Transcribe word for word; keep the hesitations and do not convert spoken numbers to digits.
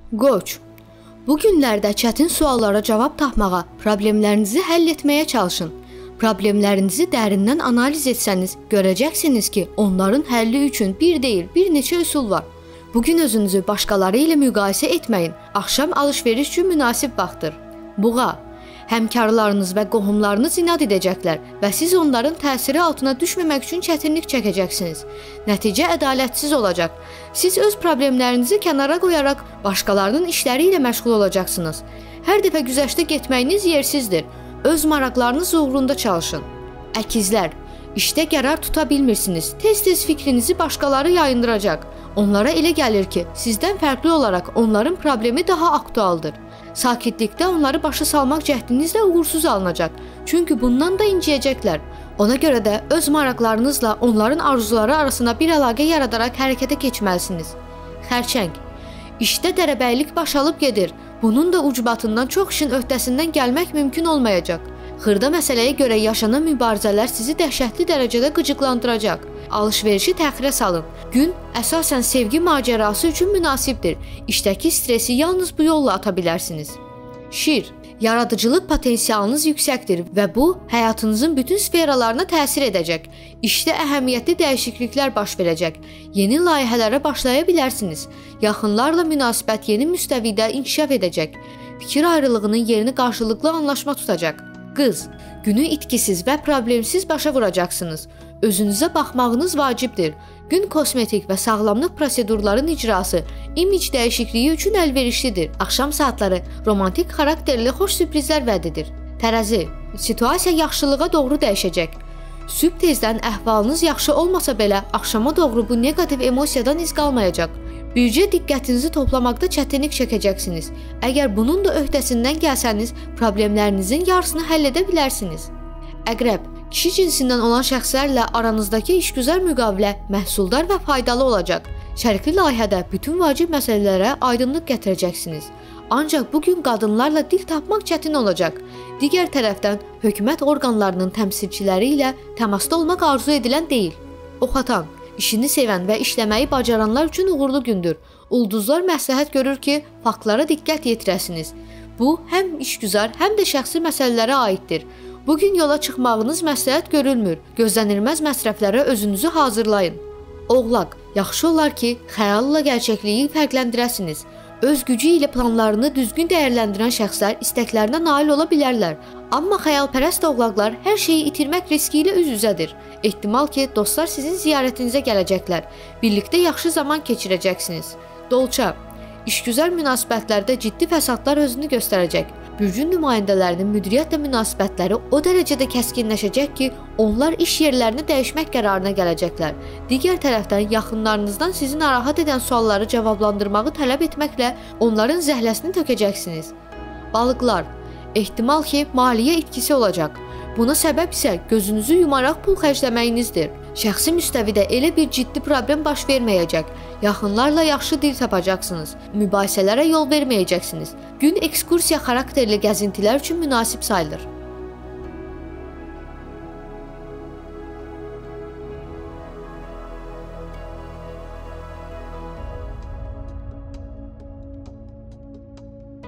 Qoç, bu günlərdə çətin suallara cavab tapmağa, problemlərinizi həll etməyə çalışın. Problemlərinizi dərindən analiz etsəniz, görəcəksiniz ki, onların həlli üçün bir deyil, bir neçə üsul var. Bugün özünüzü başqaları ilə müqayisə etməyin, axşam alış-veriş üçün münasib vaxtdır. Buğa, həmkarlarınız və qohumlarınız inad edəcəklər və siz onların təsiri altına düşməmək üçün çətinlik çəkəcəksiniz. Nəticə ədalətsiz olacaq. Siz öz problemlərinizi kənara qoyaraq başqalarının işləri ilə məşğul olacaqsınız. Hər dəfə güzəştə getməyiniz yersizdir. Öz maraqlarınız uğrunda çalışın. Əkizlər, işdə qərar tuta bilmirsiniz. Tez-tez fikrinizi başqaları yayındıracaq. Onlara elə gəlir ki, sizdən fərqli olaraq onların problemi daha aktualdır. Sakitlikdə onları başa salmaq cəhdinizlə uğursuz alınacaq. Çünki bundan da inciyəcəklər. Ona görə də öz maraqlarınızla onların arzuları arasında bir əlaqə yaradaraq hərəkətə keçməlisiniz. Xərçəng, işdə dərəbəylik baş alıb gedir. Bunun da ucbatından çox işin öhdəsindən gəlmək mümkün olmayacaq. Xırda məsələyə görə yaşanan mübarizələr sizi dəhşətli dərəcədə qıcıqlandıracaq. Alış-verişi təxirə salın. Gün əsasən sevgi macərası üçün münasibdir. İşdəki stresi yalnız bu yolla ata bilərsiniz. Şir, yaradıcılıq potensialınız yüksəkdir və bu, həyatınızın bütün sferalarına təsir edəcək. İşdə əhəmiyyətli dəyişikliklər baş verəcək. Yeni layihələrə başlaya bilərsiniz. Yaxınlarla münasibət yeni müstəvidə inkişaf edəcək. Fikir ayrılığının yerini qarşılıqlı anlaşma tutacaq. Qız, günü itkisiz və problemsiz başa vuracaqsınız. Özünüzə baxmağınız vacibdir. Gün kosmetik və sağlamlıq prosedurların icrası, imic dəyişikliyi üçün əlverişlidir. Axşam saatları romantik xarakterli xoş sürprizlər vəd edir. Tərəzi, situasiya yaxşılığa doğru dəyişəcək. Sübh tezdən əhvalınız yaxşı olmasa belə, axşama doğru bu negativ emosiyadan iz qalmayacaq. Bircə diqqətinizi toplamaqda çətinlik çəkəcəksiniz. Əgər bunun da öhdəsindən gəlsəniz, problemlərinizin yarısını həll edə bilərsiniz. Əqrəb, kişi cinsindən olan şəxslərlə aranızdakı işgüzar müqavilə məhsuldar və faydalı olacaq. Şərikli layihədə bütün vacib məsələlərə aydınlıq gətirəcəksiniz. Ancaq bugün qadınlarla dil tapmaq çətin olacaq. Digər tərəfdən, hökumət orqanlarının təmsilçiləri ilə təmasda olmaq arzu edilən deyil. Oxatan, işini sevən və işləməyi bacaranlar üçün uğurlu gündür. Ulduzlar məsləhət görür ki, faktlara diqqət yetirəsiniz. Bu, həm işgüzar, həm də şəxsi məsələlərə aiddir. Bugün yola çıxmağınız məsləhət görülmür. Gözlənilməz məsrəflərə özünüzü hazırlayın. Oğlaq, yaxşı olar ki, xəyalla gerçəkliyi fərqləndirəsiniz. Öz gücü ilə planlarını düzgün dəyərləndirən şəxslər istəklərinə nail ola bilərlər. Amma xəyalpərəst oğlaqlar hər şeyi itirmək riski ilə üz-üzədir. Ehtimal ki, dostlar sizin ziyarətinizə gələcəklər. Birlikdə yaxşı zaman keçirəcəksiniz. Dolça, işgüzar münasibətlərdə ciddi fəsadlar özünü göstərəcək. Bürcün nümayəndələrinin müdiriyyətlə münasibətləri o dərəcədə kəskinləşəcək ki, onlar iş yerlərini dəyişmək qərarına gələcəklər. Digər tərəfdən, yaxınlarınızdan sizi narahat edən sualları cavablandırmağı tələb etməklə onların zəhləsini tökəcəksiniz. Balıqlar, ehtimal ki, maliyyə itkisi olacaq. Buna səbəb isə gözünüzü yumaraq pul xərcləməyinizdir. Şəxsi müstəvidə elə bir ciddi problem baş verməyəcək. Yaxınlarla yaxşı dil tapacaqsınız. Mübahisələrə yol verməyəcəksiniz. Gün ekskursiya xarakterli gəzintilər üçün münasib sayılır.